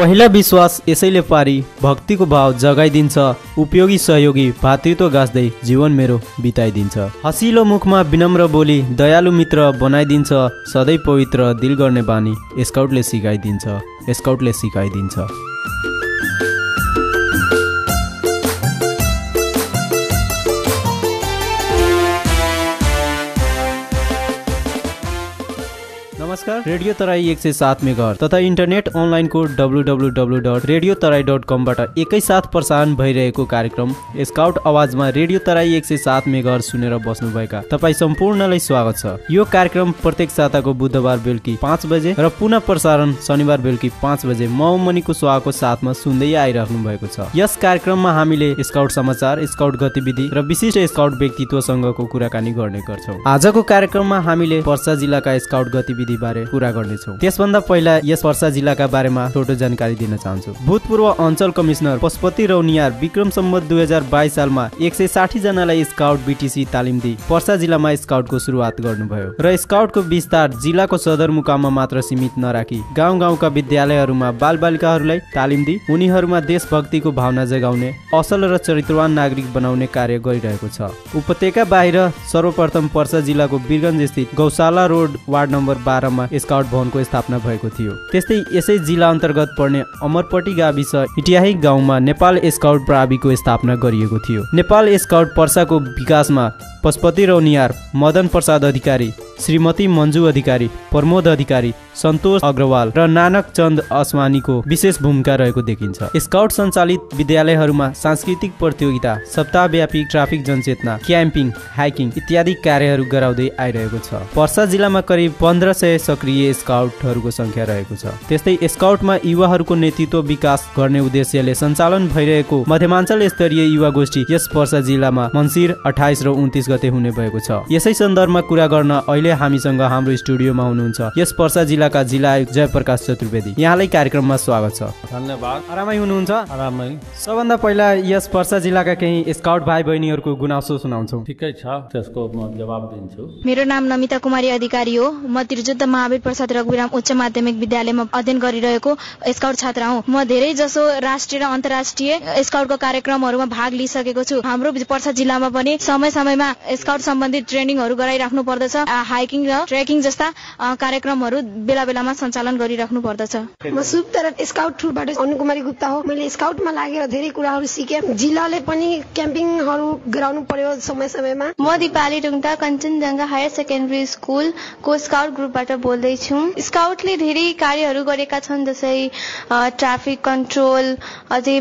पहिला विश्वास यसैले पारी भक्तिको भाव जगाइदिन्छ, उपयोगी सहयोगी भातृत्व गाँच्दै जीवन मेरो बिताइदिन्छ। हसिलो मुखमा विनम्र बोली दयालु मित्र बनाइदिन्छ, सधैँ पवित्र दिल गर्ने बानी स्काउटले सिकाइदिन्छ। नमस्कार, रेडियो तराई 107 मेगाहर्ज तथा इन्टरनेट अनलाइनको www.radiotaraii.com बाट एकैसाथ प्रसारण भइरहेको कार्यक्रम स्काउट आवाजमा रेडियो तराई 107 मेगाहर्ज सुनेर बस्नुभएका तपाईँ सम्पूर्णलाई स्वागत छ। यो कार्यक्रम प्रत्येक साताको बुधबार बेलुकी 5 बजे र पुनः प्रसारण शनिबार बेलुकी 5 बजे मौमनीको स्वागतको साथमा सुन्दै आइराख्नु भएको छ। यस कार्यक्रममा हामीले स्काउट समाचार, स्काउट गतिविधि र विशिष्ट स्काउट व्यक्तित्वसँगको कुराकानी गर्ने गर्छौँ। आजको कार्यक्रममा हामीले पर्सा जिल्लाका स्काउट गतिविधि बारे कुरा गर्नेछौँ। त्यसभन्दा पहिला यस पर्सा जिल्लाका बारेमा छोटो जानकारी दिन चाहन्छु। भूतपूर्व अञ्चल कमिश्नर पशुपति रौनियार विक्रम सम्वत 2022 सालमा 160 जनालाई स्काउट बीटीसी तालिम दिई पर्सा जिल्लामा स्काउटको सुरुवात गर्नुभयो र स्काउटको विस्तार जिल्लाको सदरमुकाममा मात्र सीमित नराखी गाउँ गाउँका विद्यालयहरूमा बालबालिकाहरूलाई तालिम दिई उनीहरूमा देशभक्तिको भावना जगाउने, असल र चरित्रवान नागरिक बनाउने कार्य गरिरहेको छ। उपत्यका बाहिर सर्वप्रथम पर्सा जिल्लाको वीरगञ्ज स्थित गौशाला रोड वार्ड नम्बर 12 मा स्काउट भवनको स्थापना भएको थियो। त्यस्तै यसै जिल्ला अन्तर्गत पर्ने अमरपट्टी गाविस इटियाही गाउँमा नेपाल स्काउट प्राविको स्थापना गरिएको थियो। नेपाल स्काउट पर्साको विकासमा पशुपति रौनियार, मदन प्रसाद अधिकारी, श्रीमती मन्जु अधिकारी, प्रमोद अधिकारी, सन्तोष अग्रवाल र नानक चन्द असवानीको विशेष भूमिका रहेको देखिन्छ। स्काउट सञ्चालित विद्यालयहरूमा सांस्कृतिक प्रतियोगिता, सप्ताहव्यापी ट्राफिक जनचेतना, क्याम्पिङ, हाइकिङ इत्यादि कार्यहरू गराउँदै आइरहेको छ। पर्सा जिल्लामा करिब 1500 सक्रिय स्काउटहरूको संख्या रहेको छ। त्यस्तै स्काउटमा युवाहरूको नेतृत्व विकास गर्ने उद्देश्यले सञ्चालन भइरहेको मध्यमाञ्चल स्तरीय युवा गोष्ठी यस पर्सा जिल्लामा मङ्सिर 28 र 29 गते हुने भएको छ। यसै सन्दर्भमा कुरा गर्न अहिले हामीसँग हाम्रो स्टुडियोमा हुनुहुन्छ यस पर्सा जिल्लाका जिल्ला आयुक्त जयप्रकाश चतुर्वेदी। यहाँलाई कार्यक्रममा स्वागत छ। धन्यवाद। आरामै हुनुहुन्छ? आरामै। सबभन्दा पहिला यस पर्सा जिल्लाका केही स्काउट भाइ बहिनीहरूको गुनासो सुनाउँछौँ। ठिकै छ, त्यसको म जवाब दिन्छु। मेरो नाम नमिता कुमारी अधिकारी हो। म त्रिजुद्ध महावीर प्रसाद रघुवीराम उच्च माध्यमिक विद्यालयमा अध्ययन गरिरहेको स्काउट छात्रा हुँ। म धेरै जसो राष्ट्रिय र अन्तर्राष्ट्रिय स्काउटको कार्यक्रमहरूमा भाग लिइसकेको छु। हाम्रो पर्सा जिल्लामा पनि समय समयमा स्काउट सम्बन्धित ट्रेनिङहरू गराइराख्नु पर्दछ। हाइकिङ र ट्रेकिङ जस्ता कार्यक्रमहरू बेला बेलामा सञ्चालन गरिराख्नु पर्दछ। म सुप्तर स्काउट टुरबाट अनुकुमारी गुप्ता हो। मैले स्काउटमा लागेर धेरै कुराहरू सिकेँ। जिल्लाले पनि क्याम्पिङहरू गराउनु पर्यो समय समयमा। म दिपाली टुङटा कञ्चनजङ्घा हायर सेकेन्डरी स्कुलको स्काउट ग्रुपबाट बोल्दैछु। स्काउटले धेरै कार्यहरू गरेका छन्, जस्तै ट्राफिक कन्ट्रोल, अझै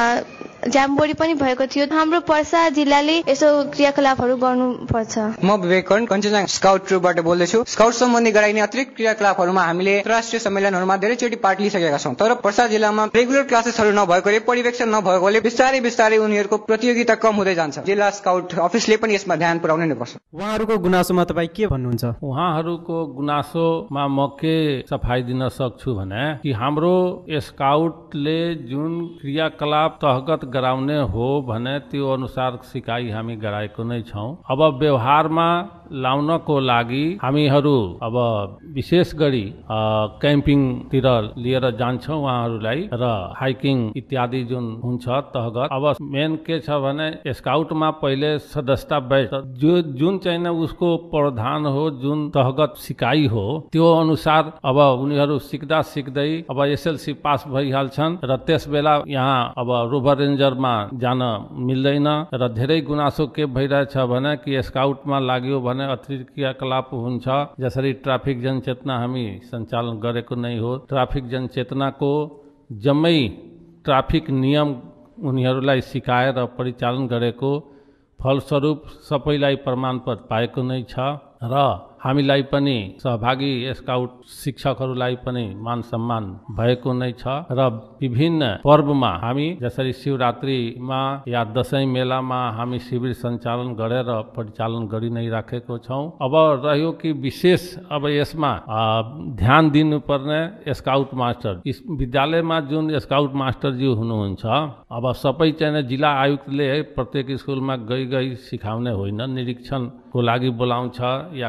जामबोडी पनि भएको थियो। हाम्रो पर्सा जिल्लाले यसो क्रियाकलापहरू गर्नुपर्छ। म विवेकन कञ्चनजङ्घा स्काउट ट्रुपबाट बोल्दैछु। स्काउट सम्बन्धी गराइने अतिरिक्त क्रियाकलापहरूमा हामीले अन्तर्राष्ट्रिय सम्मेलनहरूमा धेरैचोटि पार्ट लिइसकेका छौँ। तर पर्सा जिल्लामा रेगुलर क्लासेसहरू नभएकोले, पर्यवेक्षण नभएकोले बिस्तारै बिस्तारै उनीहरूको प्रतियोगिता कम हुँदै जान्छ। जिल्ला स्काउट अफिसले पनि यसमा ध्यान पुर्याउनै नै पर्छ। उहाँहरूको गुनासोमा तपाईँ के भन्नुहुन्छ? उहाँहरूको गुनासोमा म के सफाई दिन सक्छु भने कि हाम्रो स्काउटले जुन क्रियाकलाप तहगत गराउने हो भने त्यो अनुसार सिकाइ हामी गराएको नै छौँ। अब व्यवहारमा लाउनको लागि हामीहरू अब विशेष गरी क्याम्पिङतिर लिएर जान्छौँ उहाँहरूलाई र हाइकिङ इत्यादि जुन हुन्छ तहगत। अब मेन के छ भने स्काउटमा पहिले सदस्यता बैच जुन चाहिँ उसको प्रावधान हो, जुन तहगत सिकाइ हो त्यो अनुसार अब उनीहरू सिक्दा सिक्दै अब एसएलसी पास भइहाल्छन् र त्यस बेला यहाँ अब रोभर रेन्जरमा जान मिल्दैन र धेरै गुनासो के भइरहेछ भने कि स्काउटमा लाग्यो भने अतिरिक्त क्रियाकलाप हुन्छ। जसरी ट्राफिक जनचेतना हामी सञ्चालन गरेको नै हो। ट्राफिक जनचेतनाको जम्मै ट्राफिक नियम उनीहरूलाई सिकाएर परिचालन गरेको फलस्वरूप सबैलाई प्रमाणपत्र पाएको नै छ र हामीलाई पनि सहभागी स्काउट शिक्षकहरूलाई पनि मान सम्मान भएको नै छ र विभिन्न पर्वमा हामी जसरी शिवरात्रिमा या दशैं मेलामा हामी शिविर सञ्चालन गरेर परिचालन गरि नै राखेको छौँ। अब रह्यो कि विशेष अब यसमा ध्यान दिनुपर्ने स्काउट मास्टर, विद्यालयमा जुन स्काउट मास्टरज्यू हुनुहुन्छ अब सबै चाहिँ जिल्ला आयुक्तले प्रत्येक स्कुलमा गई सिकाउने होइन, निरीक्षणको लागि बोलाउँछ या क्लास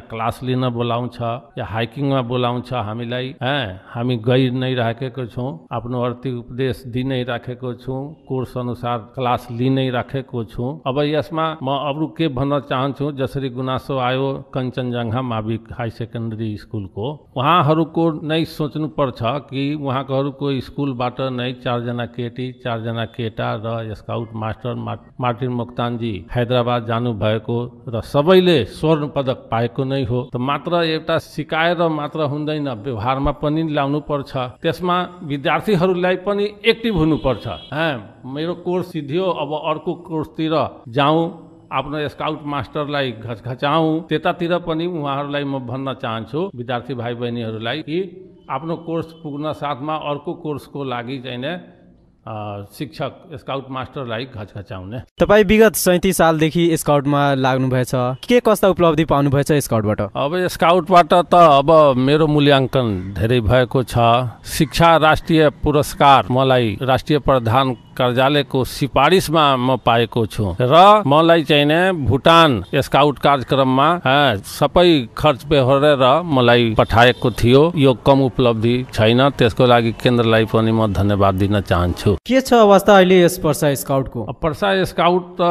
लिन बोलाउँछ या हाइकिङमा बोलाउँछ हामीलाई, हामी गइ नै राखेको छौँ, आफ्नो आर्थिक उपदेश दिइ नै राखेको छौँ, कोर्स अनुसार क्लास लिइ नै राखेको छौँ। अब यसमा म अरू के भन्न चाहन्छु, जसरी गुनासो आयो कञ्चनजङ्घा माविक हाई सेकेन्डरी स्कुलको, उहाँहरूको नै सोच्नुपर्छ कि उहाँहरूको स्कुलबाट नै 4 जना केटी 4 जना केटा र स्काउट मास्टर मार्टिन मोक्तानजी हैदराबाद जानुभएको र सबैले स्वर्ण पदक पाएको नै हो। त मात्र एउटा सिकाएर मात्र हुँदैन, व्यवहारमा पनि ल्याउनु पर्छ, त्यसमा विद्यार्थीहरूलाई पनि एक्टिभ हुनुपर्छ। मेरो कोर्स सिद्धियो, अब अर्को कोर्सतिर जाउँ, आफ्नो स्काउट मास्टरलाई घचघचाउँ, त्यतातिर पनि उहाँहरूलाई म भन्न चाहन्छु विद्यार्थी भाइ बहिनीहरूलाई कि आफ्नो कोर्स पुग्न साथमा अर्को कोर्सको लागि चाहिँ शिक्षक स्काउट मास्टरलाई घचघचाउने। तपाईँ विगत 37 सालदेखि स्काउटमा लाग्नुभएछ, के कस्ता उपलब्धि पाउनुभएछ स्काउटबाट? अब स्काउटबाट त अब मेरो मूल्याङ्कन धेरै भएको छ। शिक्षा राष्ट्रिय पुरस्कार मलाई राष्ट्रिय प्रधान कार्यालयको सिफारिसमा म पाएको छु र मलाई चाहिँ भुटान स्काउट कार्यक्रममा सबै खर्च बेहोरेर मलाई पठाएको थियो। यो कम उपलब्धि छैन, त्यसको लागि केन्द्रलाई पनि म धन्यवाद दिन चाहन्छु। के छ अवस्था अहिले यस पर्सा स्काउटको? पर्सा स्काउट त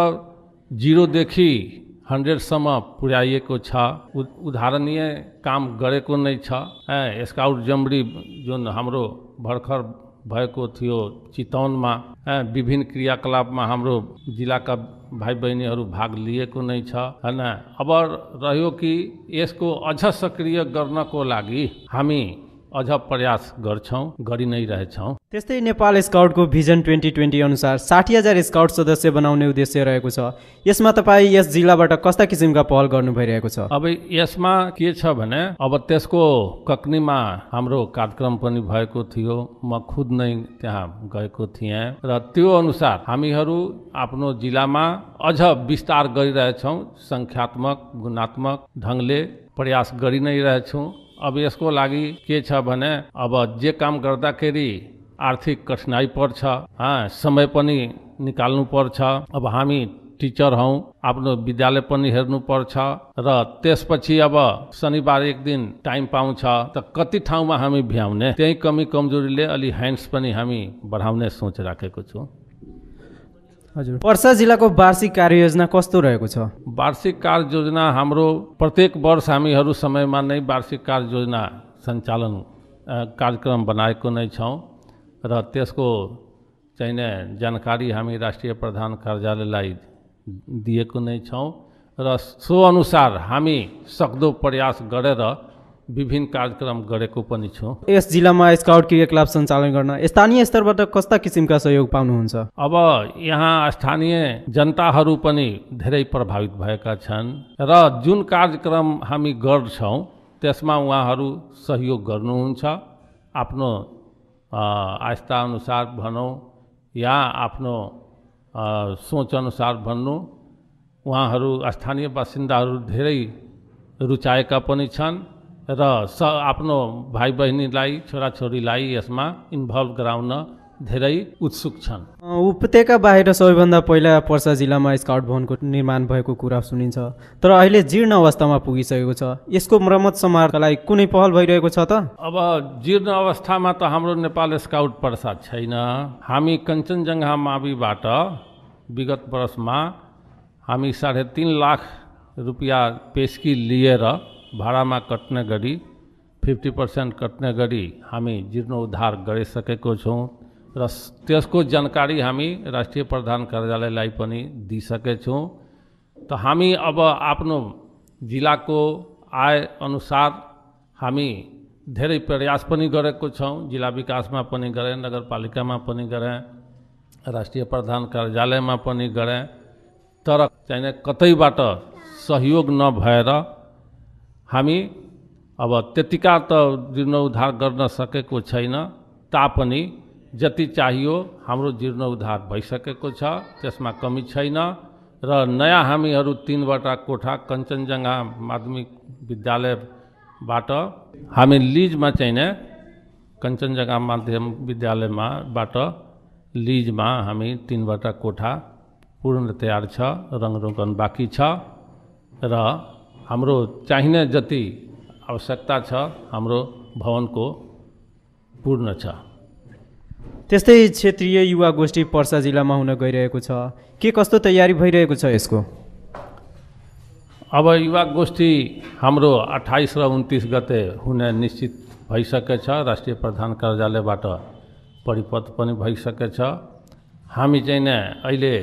0 देखि 100 सम्म पुर्याइएको छ, उदाहरणीय काम गरेको नै छ। स्काउट जम्बरी जुन हाम्रो भर्खर भएको थियो चितवनमा, विभिन्न क्रियाकलापमा हाम्रो जिल्लाका भाइ बहिनीहरू भाग लिएको नै छ हैन। अब रह्यो कि यसको अझ सक्रिय गर्नको लागि हामी अझ प्रयास गर्छौँ, गरि नै रहेछौँ। त्यस्तै नेपाल स्काउटको भिजन 2020 अनुसार 60,000 स्काउट सदस्य बनाउने उद्देश्य रहेको छ। यसमा तपाईँ यस जिल्लाबाट कस्ता किसिमका पहल गर्नु भइरहेको छ? अब यसमा के छ भने अब त्यसको कक्नीमा हाम्रो कार्यक्रम पनि भएको थियो, म खुद नै त्यहाँ गएको थिएँ र त्यो अनुसार हामीहरू आफ्नो जिल्लामा अझ विस्तार गरिरहेछौँ, सङ्ख्यात्मक गुणात्मक ढङ्गले प्रयास गरि नै रहेछौँ। अब यसको लागि के छ भने अब जे काम गर्दाखेरि आर्थिक कठिनाइ पर्छ, समय पनि निकाल्नु पर्छ। अब हामी टिचर हौँ, आफ्नो विद्यालय पनि हेर्नु पर्छ र त्यसपछि अब शनिबार एक दिन टाइम पाउँछ त कति ठाउँमा हामी भ्याउने, त्यही कमी कमजोरीले अलि ह्यान्ड्स पनि हामी बढाउने सोच राखेको छु। हजुर, पर्सा जिल्लाको वार्षिक कार्ययोजना कस्तो रहेको छ? वार्षिक कार्ययोजना हाम्रो प्रत्येक वर्ष हामीहरू समयमा नै वार्षिक कार्ययोजना सञ्चालन कार्यक्रम बनाएको नै छौँ र त्यसको चाहिने जानकारी हामी राष्ट्रिय प्रधान कार्यालयलाई दिएको नै छौँ र सो अनुसार हामी सक्दो प्रयास गरेर विभिन्न कार्यक्रम गरेको पनि छौँ। यस जिल्लामा स्काउट क्रियाकलाप सञ्चालन गर्न स्थानीय स्तरबाट कस्ता किसिमका सहयोग पाउनुहुन्छ? अब यहाँ स्थानीय जनताहरू पनि धेरै प्रभावित भएका छन् र जुन कार्यक्रम हामी गर्छौँ त्यसमा उहाँहरू सहयोग गर्नुहुन्छ, आफ्नो आस्था अनुसार भनौँ या आफ्नो सोच अनुसार भन्नु, उहाँहरू स्थानीय बासिन्दाहरू धेरै रुचाएका पनि छन् र आफ्नो भाइ बहिनीलाई छोराछोरीलाई यसमा इन्भल्भ गराउन धेरै उत्सुक छन्। उपत्यका बाहिर सबैभन्दा पहिला पर्सा जिल्लामा स्काउट भवनको निर्माण भएको कुरा सुनिन्छ, तर अहिले जीर्ण अवस्थामा पुगिसकेको छ। यसको मर्मत समारका लागि कुनै पहल भइरहेको छ त? अब जीर्ण अवस्थामा त हाम्रो नेपाल स्काउट पर्सा छैन। हामी कञ्चनजङ्घा माविबाट विगत वर्षमा हामी 3.5 लाख रुपियाँ पेस्की लिएर भाडामा कट्ने गरी 50% कट्ने गरी हामी जीर्णोद्धार गरिसकेको छौँ र त्यसको जानकारी हामी राष्ट्रिय प्रधान कार्यालयलाई पनि दिइसकेछौँ। त हामी अब आफ्नो जिल्लाको आय अनुसार हामी धेरै प्रयास पनि गरेको छौँ। जिल्ला विकासमा पनि गरेँ, नगरपालिकामा पनि गरेँ, राष्ट्रिय प्रधान कार्यालयमा पनि गरेँ, तर चाहिँ कतैबाट सहयोग नभएर हामी अब त्यतिका त जीर्णोद्धार गर्न सकेको छैन। तापनि जति चाहियो हाम्रो जीर्णोद्धार भइसकेको छ, त्यसमा कमी छैन र नयाँ हामीहरू 3वटा कोठा कञ्चनजङ्घा माध्यमिक विद्यालयबाट हामी लिजमा चाहिँ कञ्चनजङ्घा माध्यमिक विद्यालयबाट लिजमा हामी 3वटा कोठा पूर्ण तयार छ, रङरोगन बाँकी छ र हाम्रो चाहिने जति आवश्यकता छ हाम्रो भवनको पूर्ण छ। त्यस्तै क्षेत्रीय युवा गोष्ठी पर्सा जिल्लामा हुन गइरहेको छ, के कस्तो तयारी भइरहेको छ यसको? अब युवा गोष्ठी हाम्रो 28 र 29 गते हुने निश्चित भइसकेछ। राष्ट्रिय प्रधान कार्यालयबाट परिपत्र पनि भइसकेछ। हामी चाहिँ नि अहिले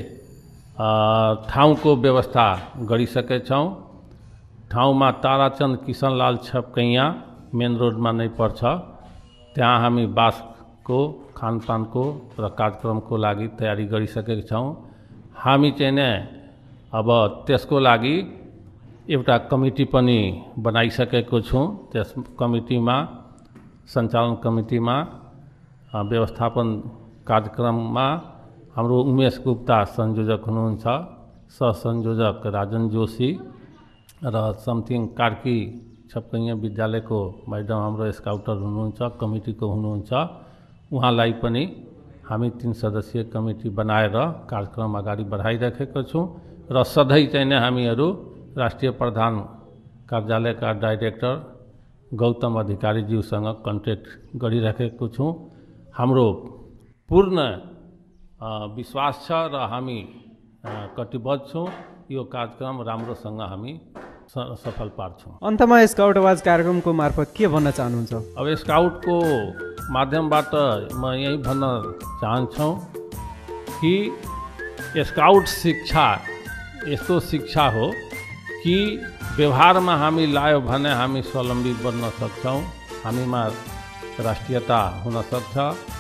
ठाउँको व्यवस्था गरिसकेछौँ। ठाउँमा ताराचन्द किसनलाल छपकैया मेन रोडमा नै पर्छ। त्यहाँ हामी बासको खानपानको र कार्यक्रमको लागि तयारी गरिसकेका छौँ। हामी चाहिँ नि अब त्यसको लागि एउटा कमिटी पनि बनाइसकेको छौँ। त्यस कमिटीमा सञ्चालन कमिटीमा व्यवस्थापन कार्यक्रममा हाम्रो उमेश गुप्ता संयोजक हुनुहुन्छ, सहसंयोजक राजन जोशी र समथिङ कार्की छपकैया विद्यालयको मैडम हाम्रो स्काउटर हुनुहुन्छ, कमिटीको हुनुहुन्छ। उहाँलाई पनि हामी 3 सदस्यीय कमिटी बनाएर कार्यक्रम अगाडि बढाइराखेका छौँ र सधैँ चाहिँ नै हामीहरू राष्ट्रिय प्रधान कार्यालयका डाइरेक्टर गौतम अधिकारीज्यूसँग कन्ट्याक्ट गरिराखेको छौँ। हाम्रो पूर्ण विश्वास छ र हामी कटिबद्ध छौँ यो कार्यक्रम राम्रोसँग हामी सफल पार्छौँ। अन्तमा स्काउट आवाज कार्यक्रमको मार्फत के भन्न चाहनुहुन्छ? अब स्काउटको माध्यमबाट म यही भन्न चाहन्छौँ कि स्काउट शिक्षा यस्तो शिक्षा हो कि व्यवहारमा हामी लायो भने हामी स्वावलम्बी बन्न सक्छौँ, हामीमा राष्ट्रियता हुन सक्छ,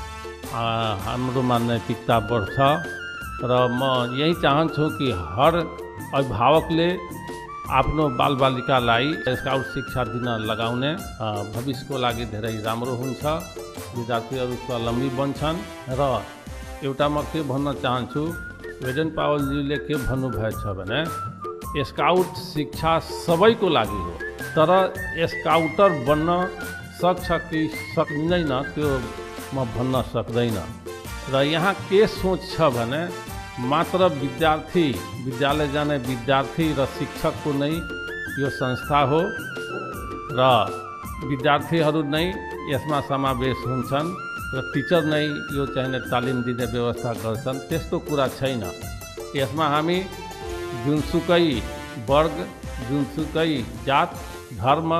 हाम्रोमा नैतिकता बढ्छ। र म यही चाहन्छु कि हर अभिभावकले आफ्नो बालबालिकालाई स्काउट शिक्षा दिन लगाउने भविष्यको लागि धेरै राम्रो हुन्छ। विद्यार्थीहरू स्वावलम्बी बन्छन्। र एउटा म के भन्न चाहन्छु, वेदन पावलजीले के भन्नुभएछ भने स्काउट शिक्षा सबैको लागि हो, तर स्काउटर बन्न सक्छ कि सक्दैन त्यो म भन्न सक्दैन। र यहाँ के सोच छ भने मात्र विद्यार्थी विद्यालय जाने विद्यार्थी र शिक्षकको नै यो संस्था हो र विद्यार्थीहरू नै यसमा समावेश हुन्छन् र टिचर नै यो चाहिने तालिम दिने व्यवस्था गर्छन्। त्यस्तो कुरा छैन। यसमा हामी जुनसुकै वर्ग, जुनसुकै जात, धर्म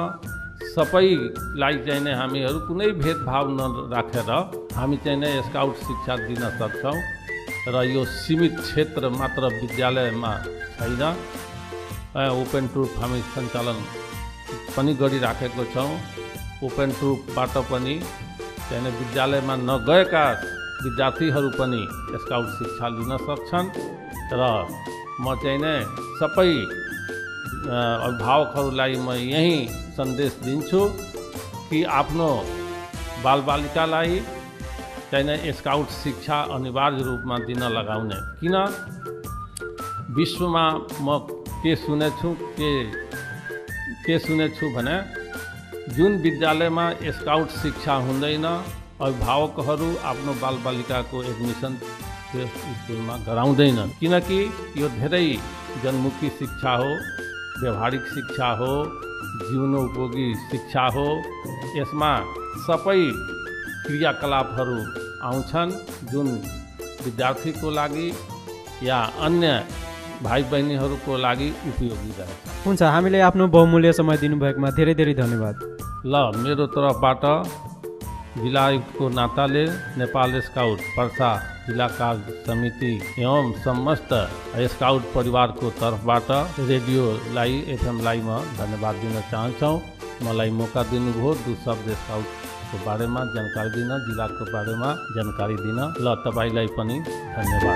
सबैलाई चाहिँ नै हामीहरू कुनै भेदभाव नराखेर हामी चाहिँ नै स्काउट शिक्षा दिन सक्छौँ। र यो सीमित क्षेत्र मात्र विद्यालयमा छैन, ओपन ट्रुप हामी सञ्चालन पनि गरिराखेको छौँ। ओपन ट्रुपबाट पनि चाहिँ विद्यालयमा नगएका विद्यार्थीहरू पनि स्काउट शिक्षा लिन सक्छन्। र म चाहिँ नै सबै अभिभावकहरूलाई म यही सन्देश दिन्छु कि आफ्नो बालबालिकालाई चाहिँ स्काउट शिक्षा अनिवार्य रूपमा दिन लगाउने। किन विश्वमा म के सुनेछु भने जुन विद्यालयमा स्काउट शिक्षा हुँदैन अभिभावकहरू आफ्नो बालबालिकाको एडमिसन त्यस स्कुलमा गराउँदैनन्। किनकि यो धेरै जनमुखी शिक्षा हो, व्यवहारिक शिक्षा हो, जीवनोपयोगी शिक्षा हो। यसमा सबै क्रियाकलापहरू आउँछन् जुन विद्यार्थीको लागि या अन्य भाइ बहिनीहरूको लागि उपयोगी रहेछ। हुन्छ, हामीले आफ्नो बहुमूल्य समय दिनुभएकोमा धेरै धेरै धन्यवाद। ल, मेरो तर्फबाट जिल्ला आयुक्तको नाताले नेपाल स्काउट पर्सा जिल्ला कार्य समिति एवं समस्त स्काउट परिवारको तर्फबाट रेडियोलाई एफएमलाई म धन्यवाद दिन चाहन्छौँ। मलाई मौका दिनुभयो 2 शब्द स्काउटको बारेमा जानकारी दिन, जिल्लाको बारेमा जानकारी दिन। ल, तपाईँलाई पनि धन्यवाद।